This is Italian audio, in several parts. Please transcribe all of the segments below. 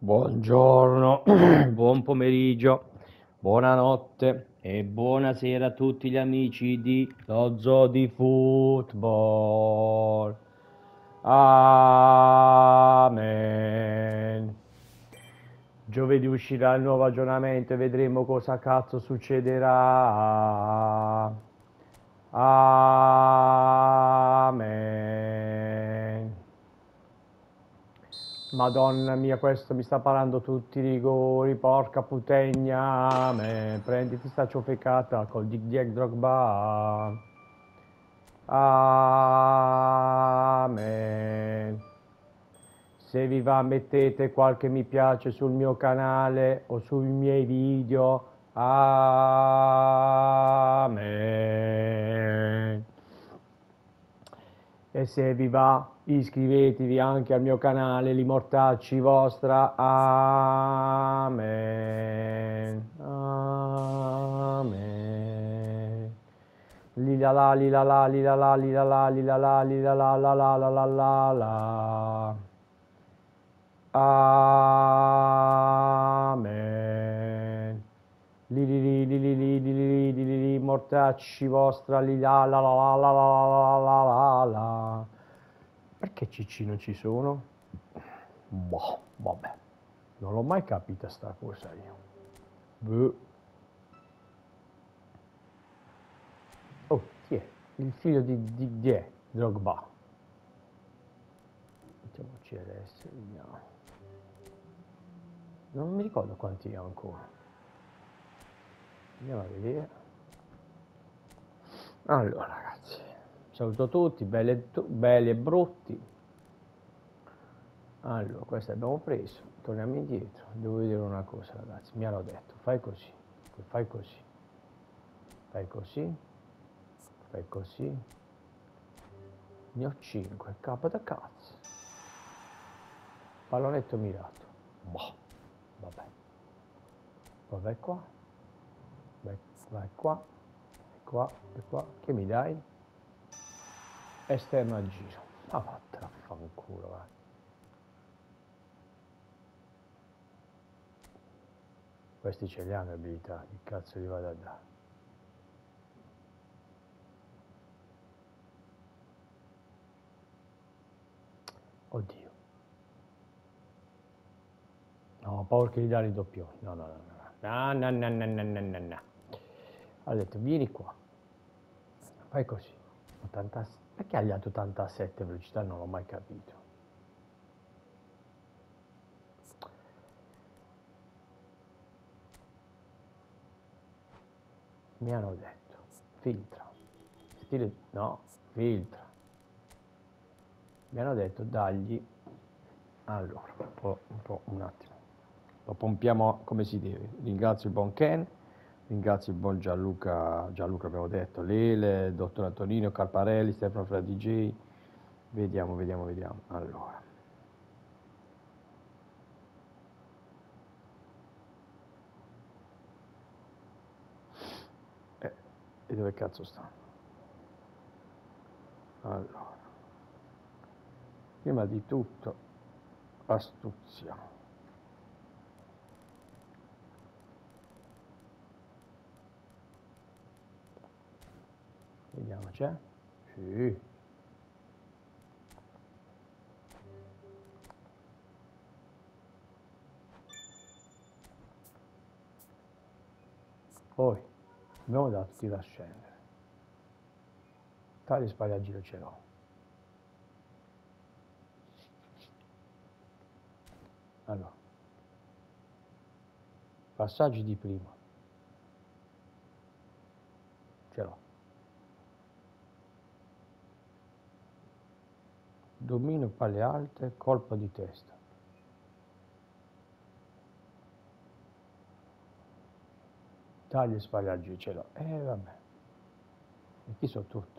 Buongiorno, buon pomeriggio, buonanotte e buonasera a tutti gli amici di Lo Zoo di Football. Amen. Giovedì uscirà il nuovo aggiornamento e vedremo cosa cazzo succederà. Amen. Madonna mia, questo mi sta parando tutti i rigori, porca puttana, prenditi sta ciofecata col Dick Dick Drogba. Amen. Se vi va mettete qualche mi piace sul mio canale o sui miei video. Amen. E se vi va iscrivetevi anche al mio canale Li Mortacci Vostra. Amen. Amen. Lila la lila la lila la lila la lila la lila la la la la la la la. Amen. Li li li li li li li li li li li mortacci vostra li la la la la la la la la la la. Perché Cicci non ci sono? Boh, vabbè. Non l'ho mai capita sta cosa io. Boh. Oh, chi è? Il figlio di è? Drogba. Mettiamo CLS, vediamo. Non mi ricordo quanti ne ho ancora. Andiamo a vedere. Allora ragazzi, saluto tutti, belli e brutti. Allora, questo abbiamo preso, torniamo indietro. Devo vedere una cosa ragazzi, mi hanno detto, fai così, poi fai così, fai così, fai così. Ne ho 5, capo da cazzo. Pallonetto mirato. Boh, vabbè. Poi vai qua, vai qua, vai qua, vai qua. Che mi dai? Esterno a giro. Ma vattene a fanculo, vai. Questi ce li hanno abilità, che cazzo gli vado a dare? Oddio. No, ho paura che gli dà i doppioni. No, no, no, no. No, no, no, no, no, no, no, no. Ha detto, vieni qua. Fai così. 80, perché agli altri 87 velocità non l'ho mai capito. Mi hanno detto, filtra. Stile, no, filtra. Mi hanno detto, dagli. Allora, un attimo. Lo pompiamo come si deve. Ringrazio il buon Ken. Ringrazio il buon Gianluca, abbiamo detto, Lele, il dottor Antonino, Carparelli, Stefano Fra DJ. Vediamo. Allora. E dove cazzo sta? Allora. Prima di tutto, astuzia. Vediamo, c'è? Sì. Poi abbiamo dato tiro a scendere. Tale sbagliaggio ce l'ho. Allora, passaggi di prima. Ce l'ho. Domino palle alte, colpo di testa. Tagli e sbagliaggi ce l'ho. Vabbè. E chi so tutto?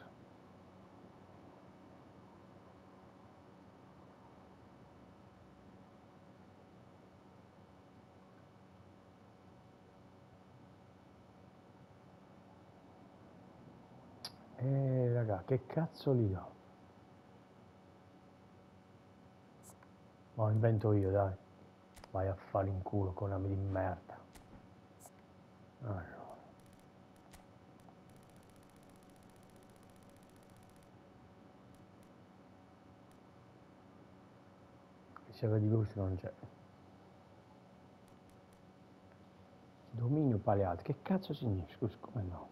Raga, che cazzo li do? Ma invento io, dai. Vai a fare in culo con ami di merda. Allora. Riserva di lusso non c'è. Dominio paleato. Che cazzo significa? Scusa, come no?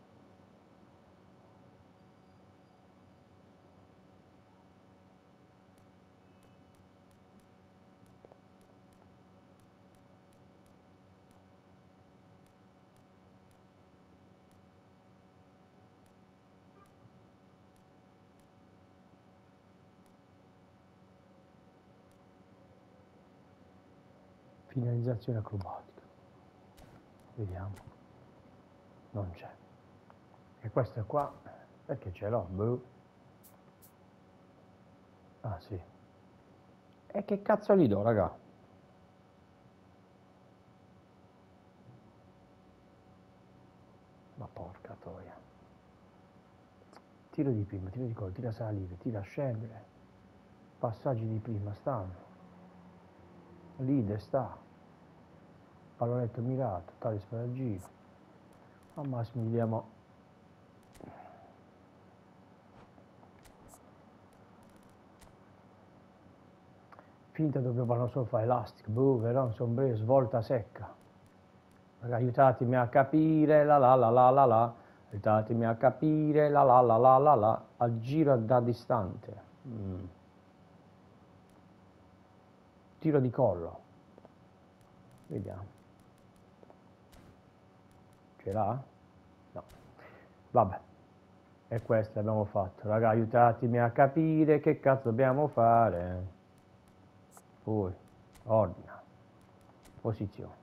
Finalizzazione acrobatica. Vediamo. Non c'è. E questo qua, perché ce l'ho? Boh. Ah sì. E che cazzo gli do, raga? Ma porca troia. Tiro di prima, tiro di collo, tira a salire, tira a scendere. Passaggi di prima stanno. Leader sta. Pallonetto mirato, tale sparagino. Al massimo gli diamo. Finta dove vanno solo fare elastico, boh, un sombrero, svolta secca. Raga, aiutatemi a capire, la la la la la la. Aiutatemi a capire, la la la la la la. Al giro da distante. Tiro di collo. Vediamo. Ce l'ha? No. Vabbè. E questo abbiamo fatto. Raga, aiutatemi a capire che cazzo dobbiamo fare. Poi, ordina. Posizione.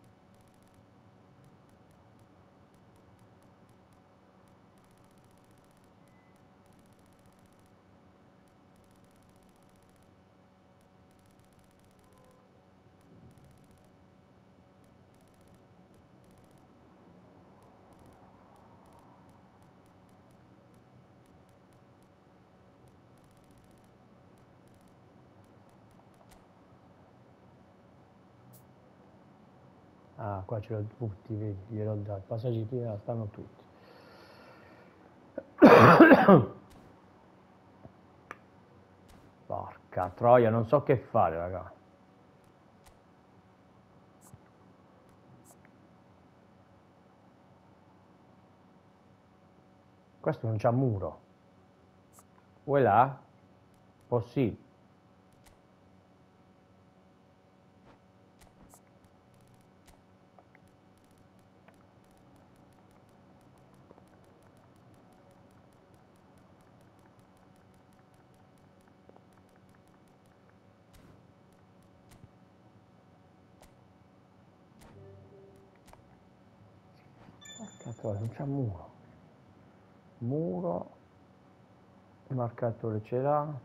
Ah, qua ce l'ho tutti, vedi, gliel'ho dato. Passaggi di prima stanno tutti. Porca troia, non so che fare, raga. Questo non c'ha muro. Vuoi là? Possibile. Porca troia, non c'ha muro. Muro. Il marcatore ce l'ha.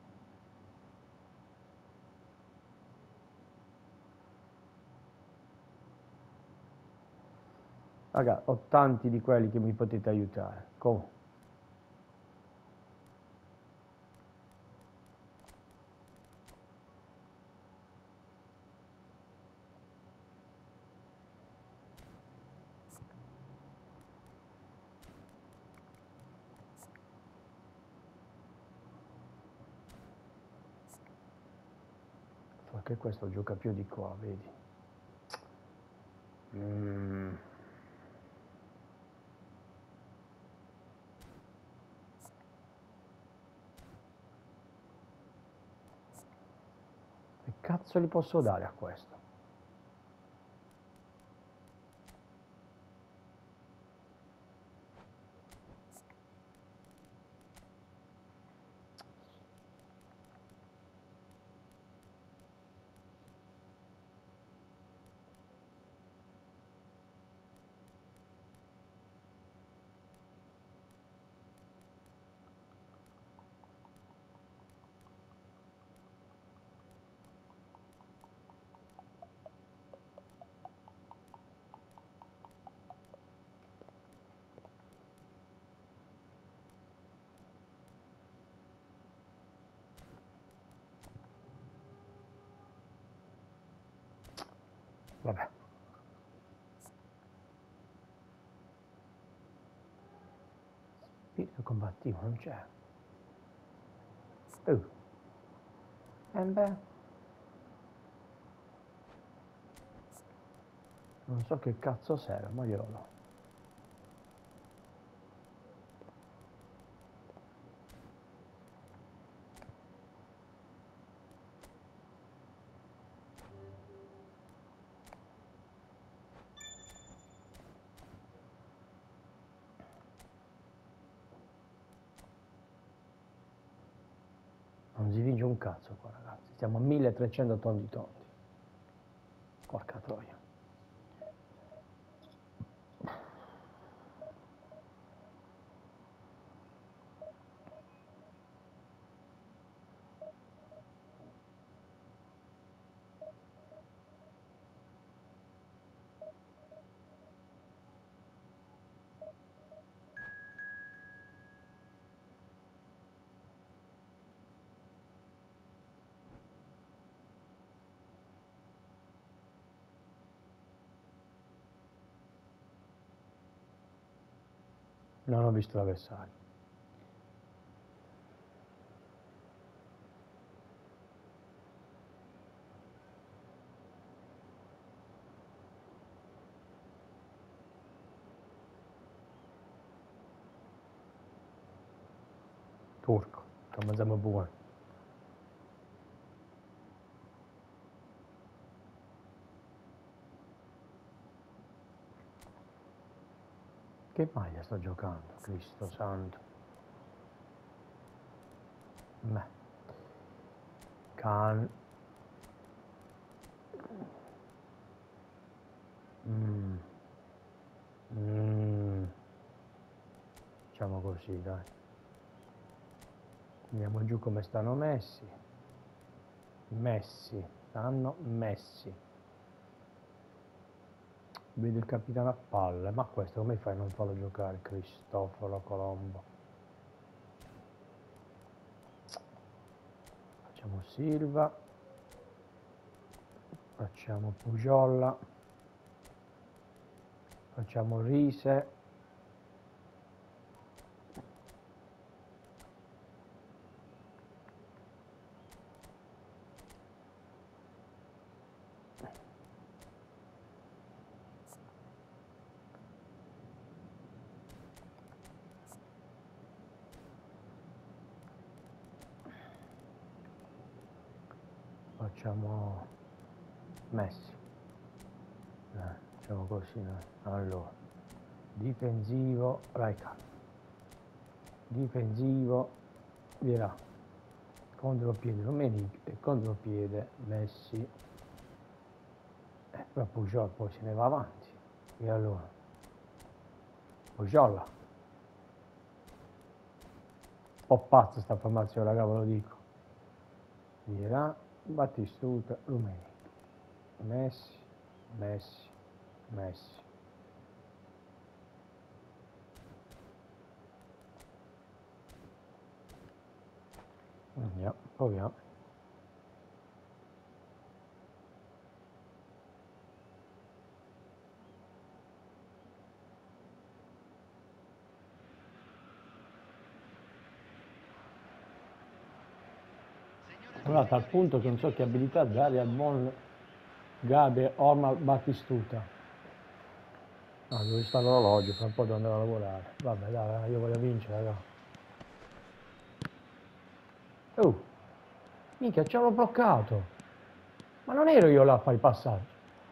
Raga, ho tanti di quelli che mi potete aiutare. Come? Perché questo gioca più di qua, vedi? Che cazzo gli posso dare a questo? Vabbè. Spirito combattivo non c'è. Beh. Non so che cazzo serve, ma glielo do. Non si vince un cazzo qua, ragazzi. Siamo a 1300 tondi tondi. Porca troia. Non ho visto l'avversario. Turco, to mangiamo buono. Che maglia sto giocando, Cristo santo. Beh. Can. Diciamo così, dai. Andiamo giù come stanno messi. Stanno messi. Vedo il capitano a palle, ma questo come fai a non farlo giocare, Cristoforo Colombo? Facciamo Silva, facciamo Pugiolla, facciamo Rise. Facciamo Messi, facciamo così, allora, difensivo, Rijkaard, difensivo, Vierà, contropiede Domenic e contropiede Messi, però Pujol poi se ne va avanti, e allora, Pugiolla, un po' pazza sta formazione, raga, ve lo dico, Vierà, Battistuta, Domenic, Messi, Messi, Messi. Andiamo, proviamo. Allora, a tal punto che non so che abilità dare al buon Gabe Omar Battistuta. Ah, dove sta l'orologio, fra un po' devo andare a lavorare. Vabbè, dai, io voglio vincere, raga. Minchia, ci hanno bloccato. Ma non ero io là a fare il passaggio.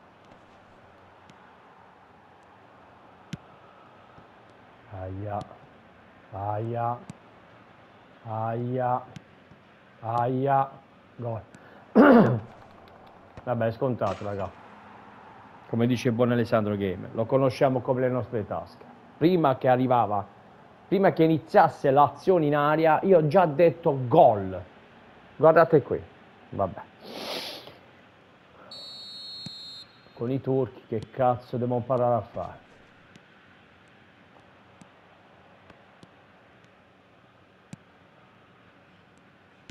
Aia, aia, aia, aia, gol. Vabbè, è scontato, raga. Come dice il buon Alessandro Gamer, lo conosciamo come le nostre tasche. Prima che arrivava, prima che iniziasse l'azione in aria, io ho già detto gol. Guardate qui, vabbè. Con i turchi che cazzo devo imparare a fare?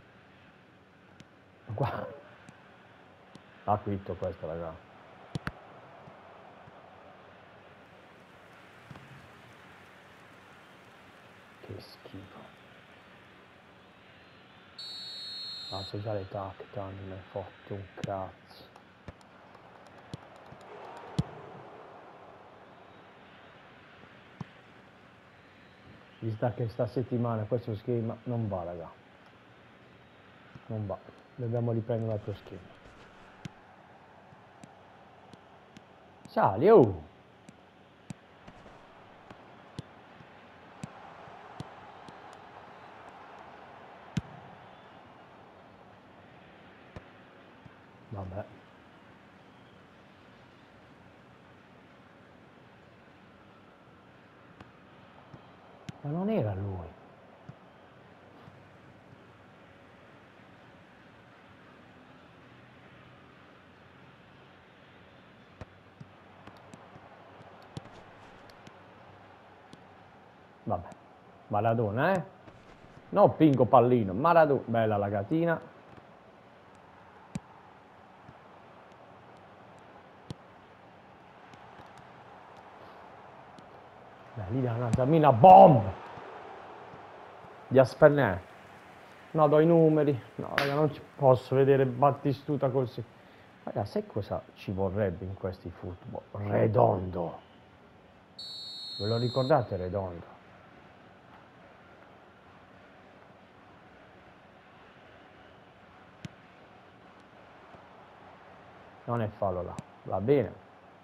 Qua. Ha quitto questo, ragazzi. Che schifo. Faccio già le tacche, tanto mi hai fatto un cazzo. Vista che sta settimana questo schema non va, raga. Non va. Dobbiamo riprendere l'altro schema. Sali, oh! Vabbè. Ma non era lui. Vabbè. Maradona, eh? No, Pinco pallino. Maradona. Bella la gatina. Beh, lì da una Zamina bomb. Di Aspernè. No, do i numeri. No, raga, non ci posso vedere Battistuta così. Raga, sai cosa ci vorrebbe in questi football? Redondo. Ve lo ricordate Redondo? Non è fallo là. Va bene.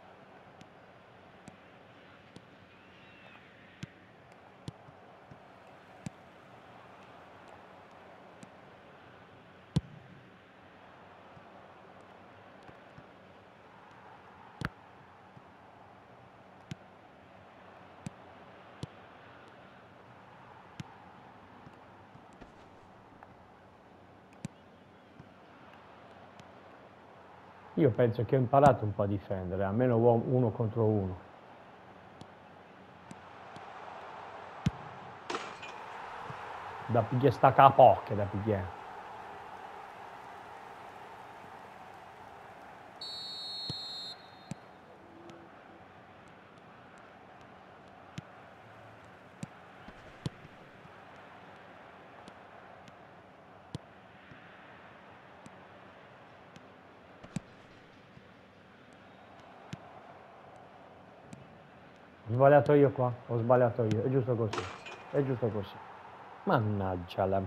Io penso che ho imparato un po' a difendere, almeno uno contro uno. Da pigliare stacca a poche, da pigliare. Ho sbagliato io qua, ho sbagliato io, è giusto così, è giusto così. Mannaggia la...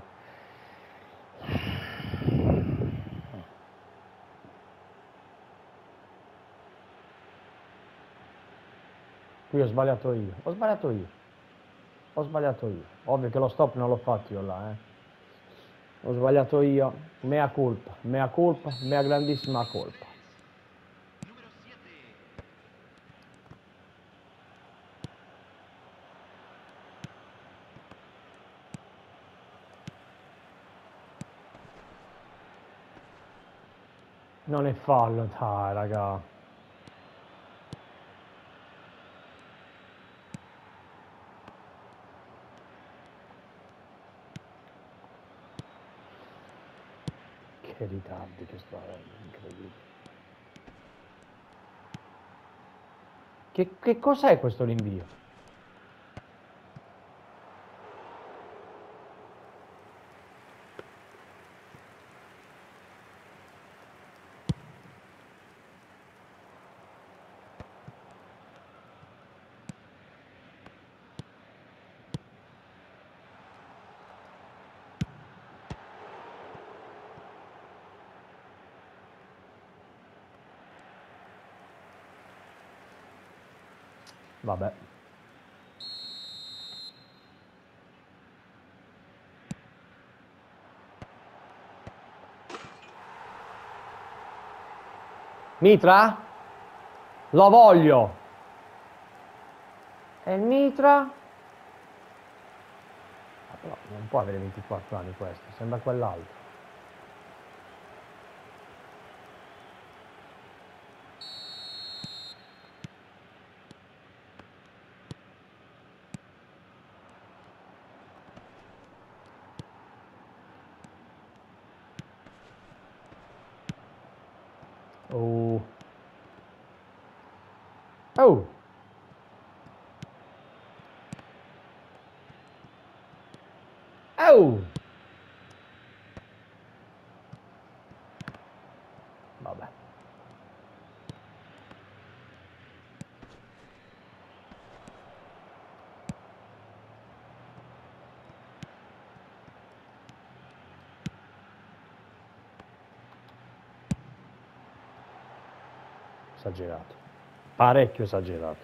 Qui ho sbagliato io, ho sbagliato io, ho sbagliato io. Ovvio che lo stop non l'ho fatto io là, Ho sbagliato io, mea colpa, mea grandissima colpa. Non è fallo, dai, raga. Che ritardi che sto avendo, incredibile. Che cos'è questo rinvio? Vabbè. Mitra? Lo voglio! E il Mitra? Ah, però non può avere 24 anni questo, sembra quell'altro. Oh. Oh! Oh! Vabbè. Esagerato. Parecchio esagerato.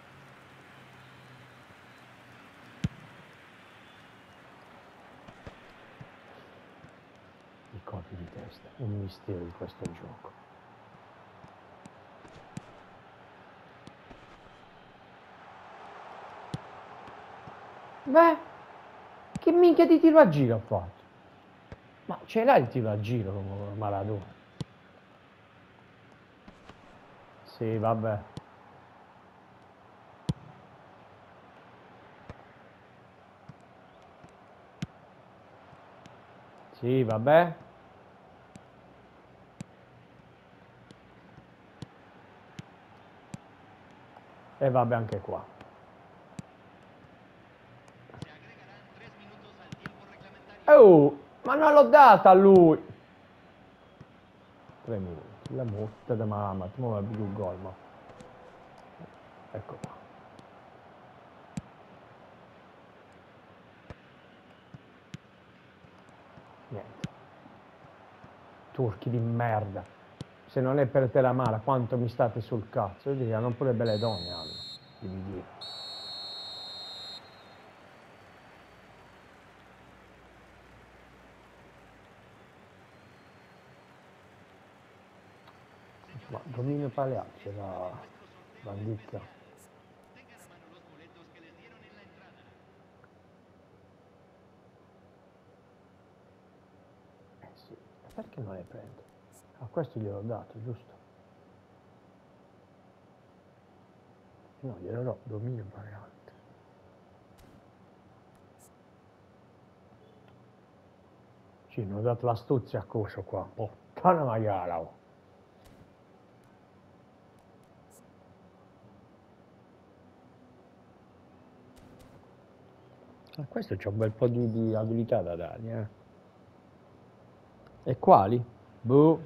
I colpi di testa. Un mistero di questo gioco. Beh, che minchia di tiro a giro ha fatto? Ma ce l'ha il tiro a giro come Maradona? Sì, vabbè. Sì, vabbè. E vabbè anche qua. Oh, ma non l'ho data a lui. 3 minuti. La morte da mamma. Tu mi più un gol, ma. Ecco qua. Niente. Turchi di merda. Se non è per te la mala, quanto mi state sul cazzo? Io dico, hanno pure belle donne, hanno. Devi dire. Ma dominio Pagliacci era bandicchia. Sì, perché non le prendo? A questo gliel'ho dato, giusto? No, glielo do, dominio Pagliacci. Sì, mi ho dato l'astuzia a coso qua. Puttana maiala, oh. A questo c'è un bel po' di abilità da dargli, eh. E quali? Boh.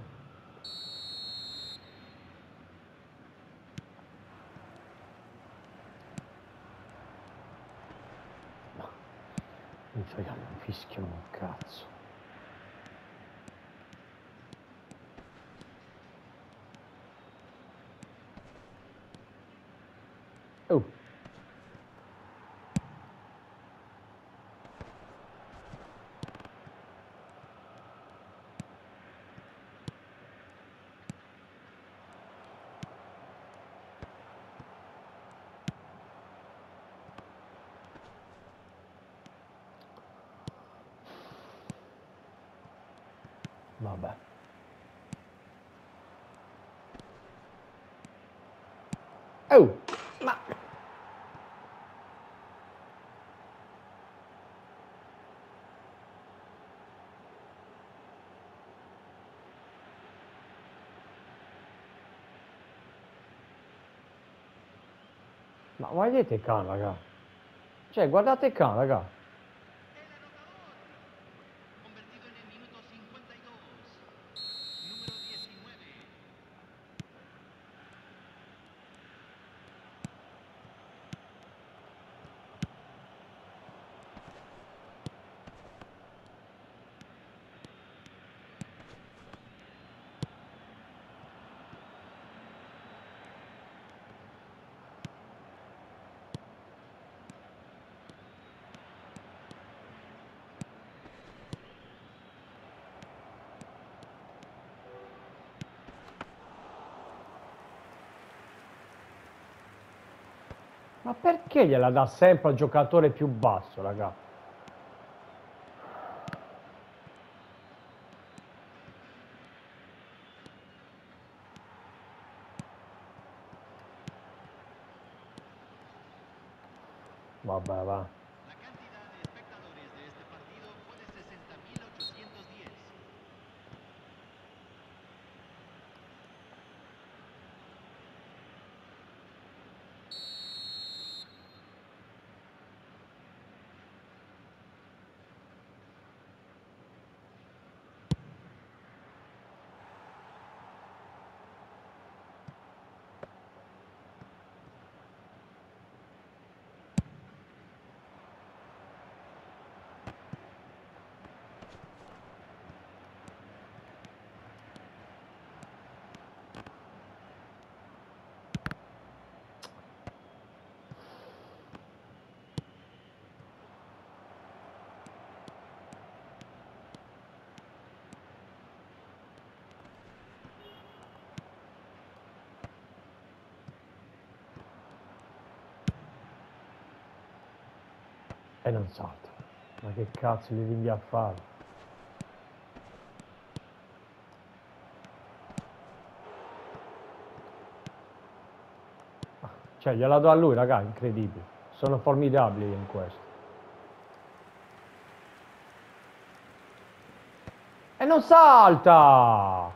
No. Non so, non fischiano un cazzo. Oh. Vabbè. Oh, ma... Ma guardate can, raga. Cioè, guardate can, raga. Ma perché gliela dà sempre al giocatore più basso, raga? Vabbè, va. E non salta. Ma che cazzo li rinvia a fare? Cioè, gliela do a lui, raga, incredibile. Sono formidabili in questo. E non salta!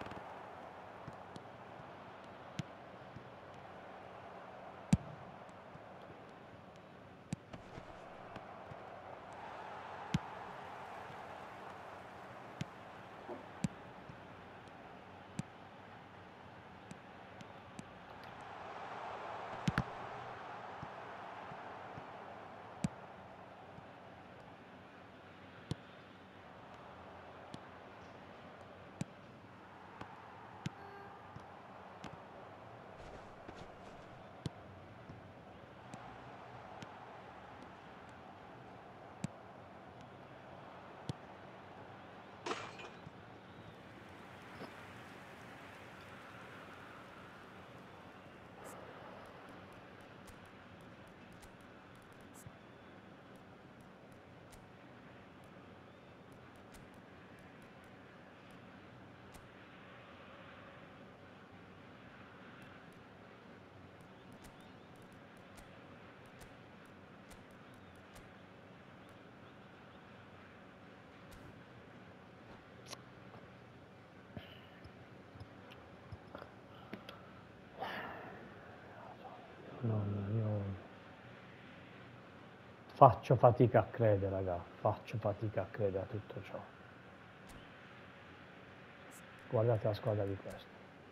No, io faccio fatica a credere, raga, faccio fatica a credere a tutto ciò. Guardate la squadra di questo.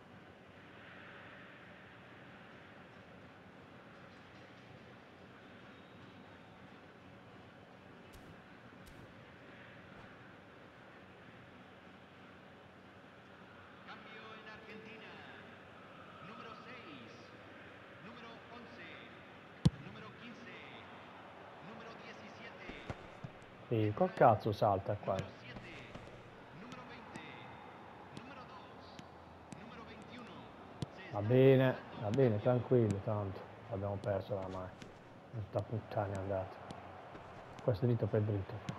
Cambio en Argentina. Número 6, número 11, número 15, número 17, Sì, col cazzo salta qua. número 7, número 20, número 2, número 21. Se Va bene, tranquillo, tanto abbiamo perso oramai. Questa puttana è andata. Questo dritto per dritto fa.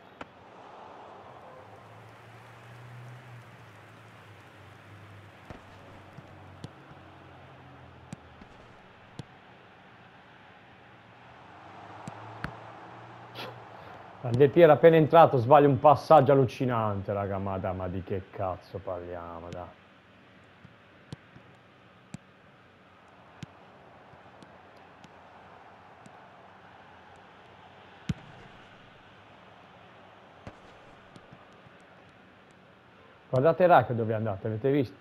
Del Piero appena entrato sbaglia un passaggio allucinante, raga, ma di che cazzo parliamo, dai. Guardate Rack dove è andato, avete visto?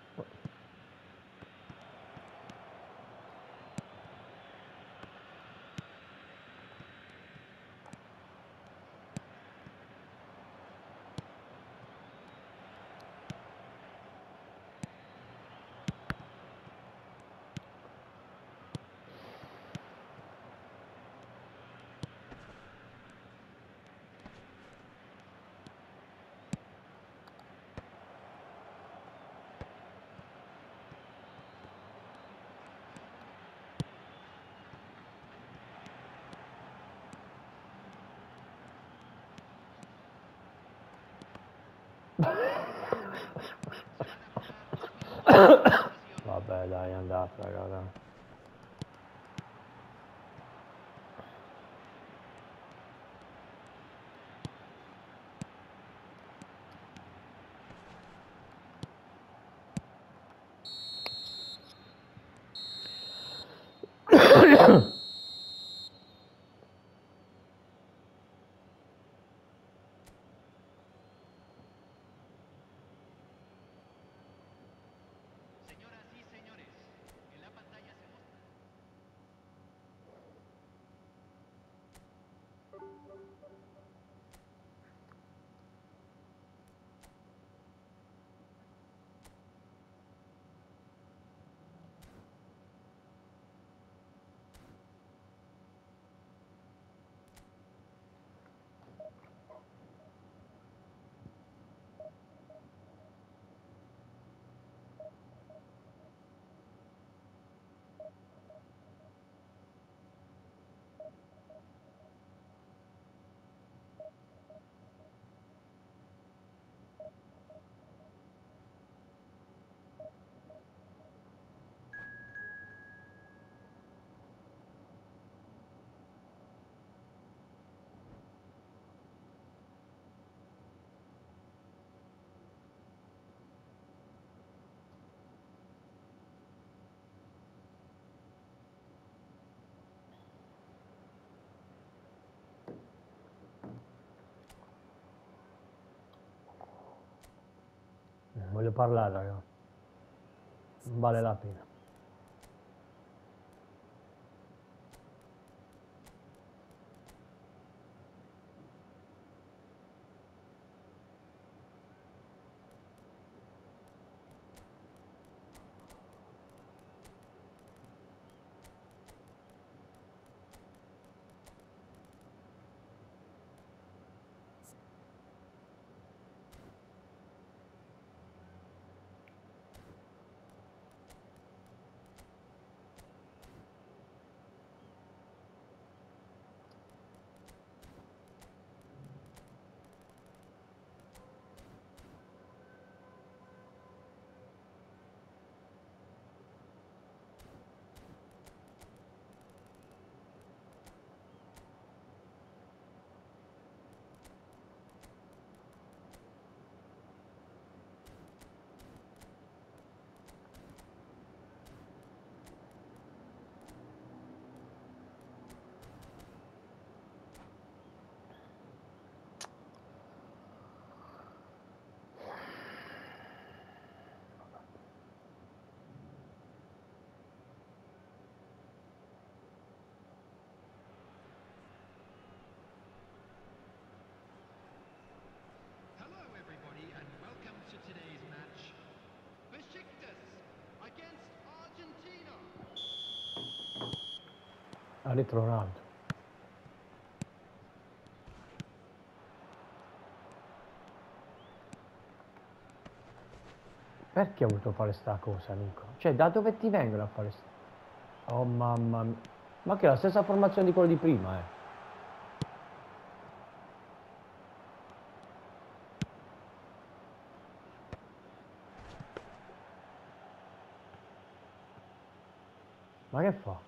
Vabbè, dai, è andato, raga, dai. Señoras y señores, en la pantalla se muestra. voglio parlare, raga. Non vale la pena. Hello, everybody, and welcome to today's match. Besiktas against Argentina. Ha retro Ronaldo. Perché ho voluto fare sta cosa, Nico? Cioè, da dove ti vengono a fare sta... Oh, mamma mia. Ma che è la stessa formazione di quello di prima, eh. Ma che fa?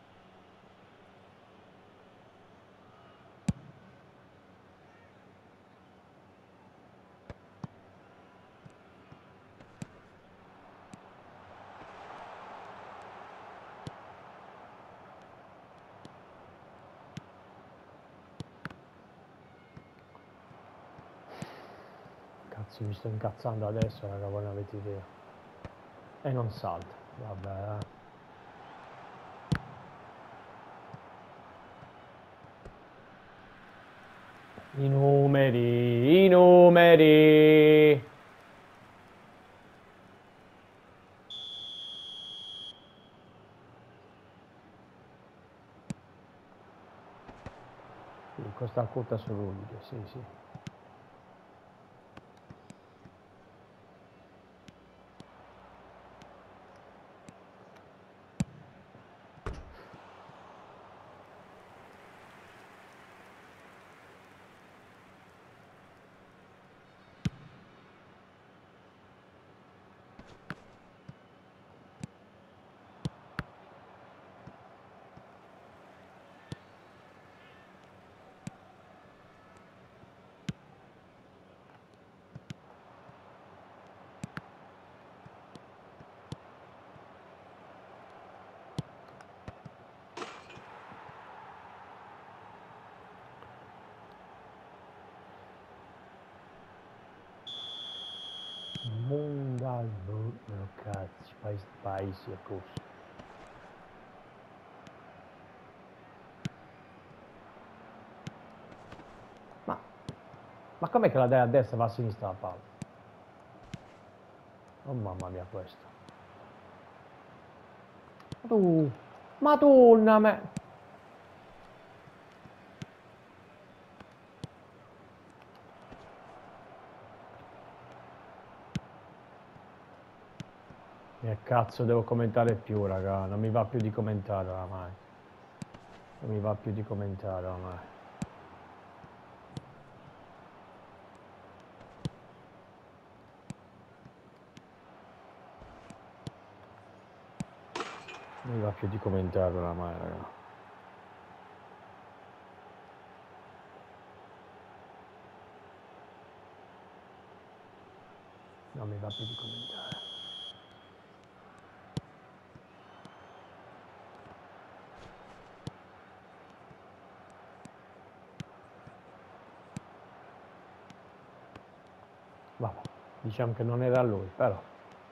Cazzo, mi sto incazzando adesso, raga, voi non avete idea. E non salta. Vabbè, I numeri, i numeri. Sì, costa corta su Rudiger, sì, sì. Mongalbo, cazzo, paesi a posto. Ma com'è che la dai a destra e va a sinistra la palla? Oh mamma mia questo. Tu, Madonna me. Che cazzo devo commentare più, raga? Non mi va più di commentare oramai. Non mi va più di commentare oramai. Non mi va più di commentare oramai, raga. Non mi va più di commentare. Vabbè, diciamo che non era lui, però.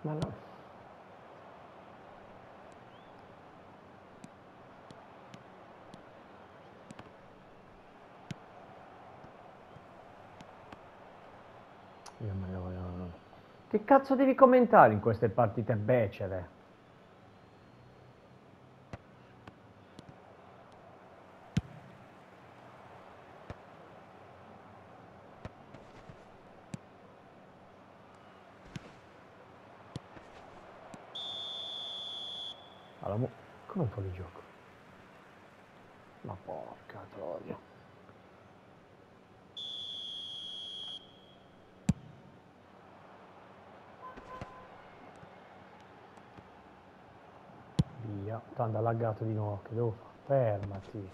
Ma no. Io me ne voglio... Che cazzo devi commentare in queste partite becere? Come fuori gioco? Ma porca troia. Via. Tanto ha laggato di nuovo. Che devo fare? Fermati.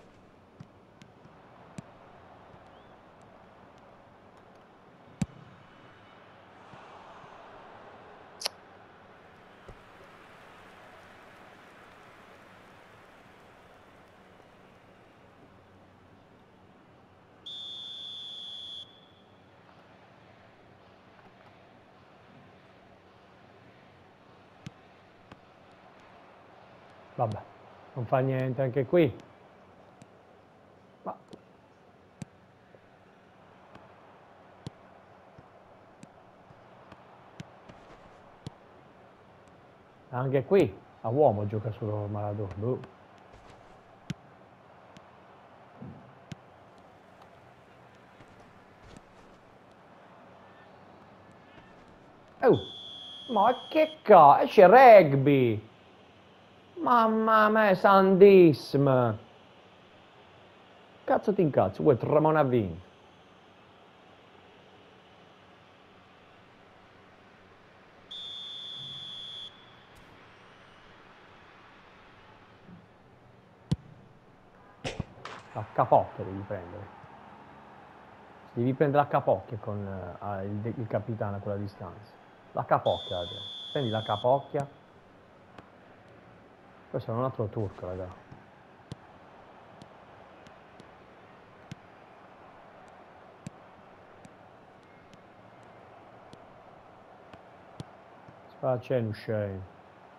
Vabbè, non fa niente anche qui. Ma... Anche qui a uomo gioca solo Maradona. Boh. Oh, ma che cazzo? C'è rugby! Mamma mia, sandissima! Cazzo ti incazzo, vuoi Ramona a vinto? La capocchia devi prendere. Devi prendere la capocchia con il capitano a quella distanza. La capocchia, prendi la capocchia. Questo è un altro turco, raga. Facendo scemo.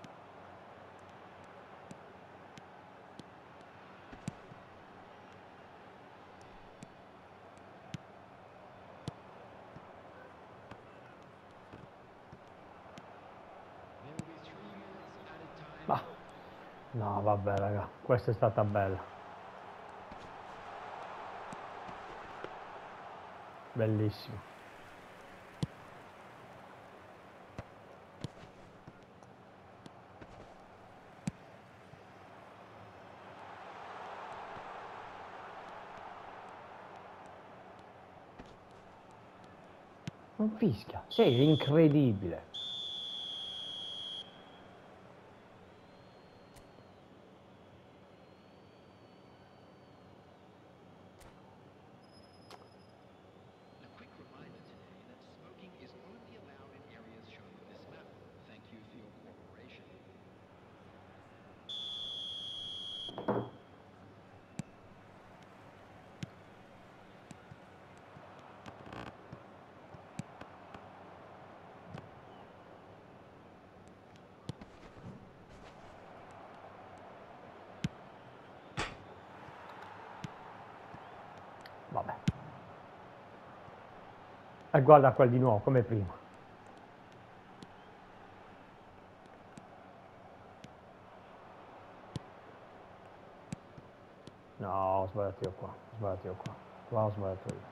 Ma no, vabbè, raga, questa è stata bella. Bellissimo. Non fischia, sei incredibile. A quick reminder today that smoking is only allowed in areas shown on this map. Thank you for your cooperation. Vabbè. E guarda quel di nuovo, come prima. No, ho sbagliato io qua, ho sbagliato io qua. Qua ho sbagliato io.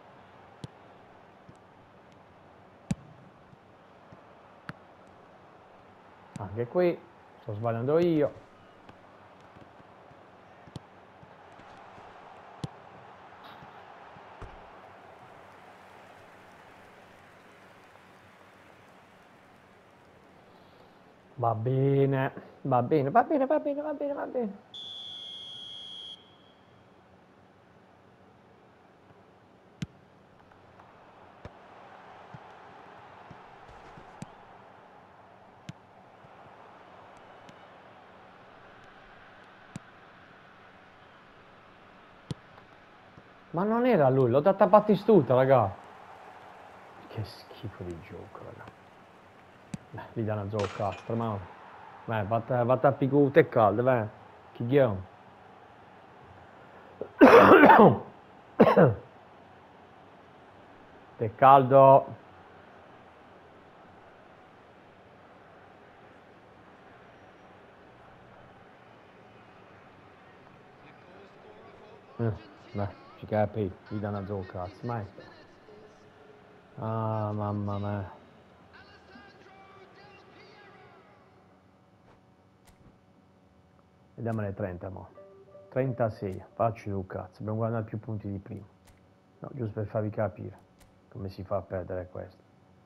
Anche qui, sto sbagliando io. Va bene, va bene, va bene, va bene, va bene, va bene. Ma non era lui, l'ho data a Battistuta, raga. Che schifo di gioco, raga. Gli danno a giocare, ma vai, vatta a piccare te caldo, vai, chi ghiamo. Te caldo. Beh, ci capi, gli danno a giocare, mai. Ah, mamma mia. Vediamo le 30, mo. 36, facci un cazzo, abbiamo guadagnato più punti di prima. No, giusto per farvi capire come si fa a perdere questo.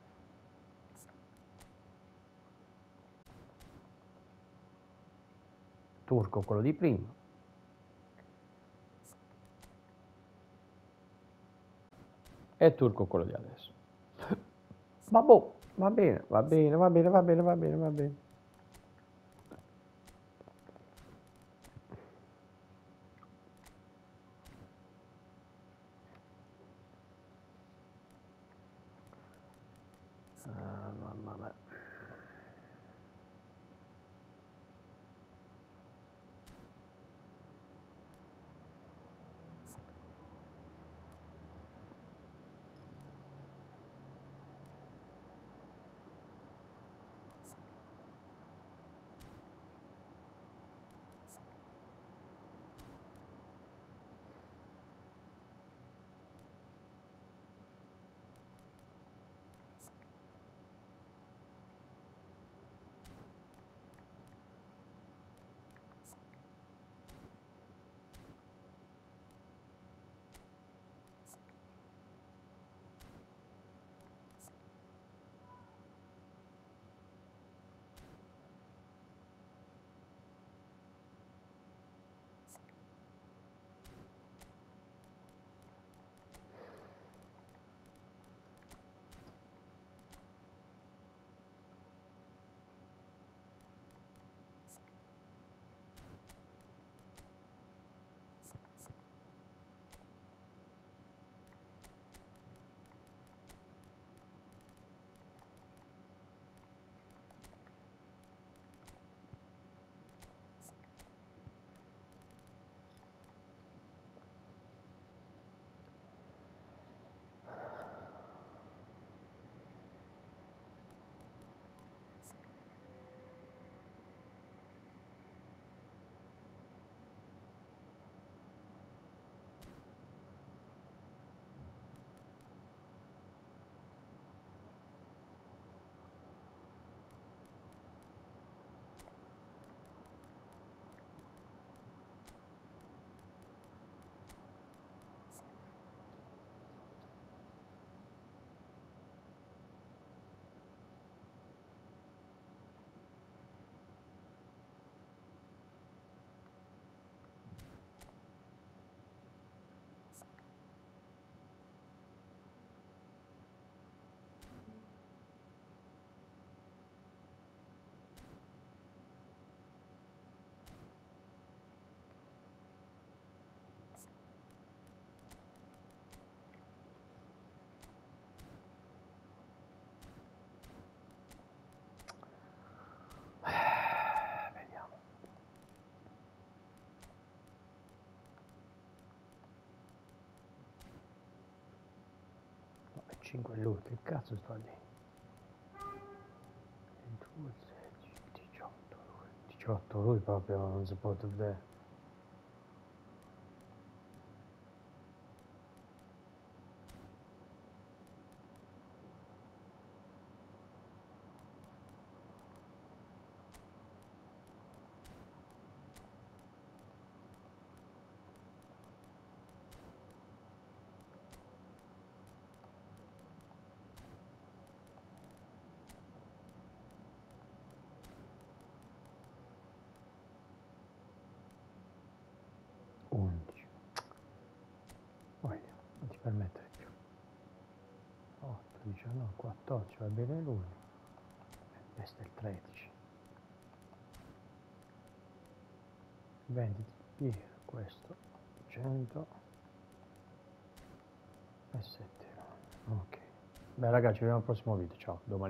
Turco quello di prima. E turco quello di adesso. Ma boh, va bene, va bene, va bene, va bene, va bene, va bene. Ah, mamma mia. Vediamo. No, 5 lui, che cazzo sto lì? 22, 16, 18 lui. 18 lui proprio non si può vedere. Non ti permettere più. 8, 19, 14, va bene lui. Questo è il 13. 20 di questo 100 e 7. Ok. Beh ragazzi, ci vediamo al prossimo video. Ciao, domani.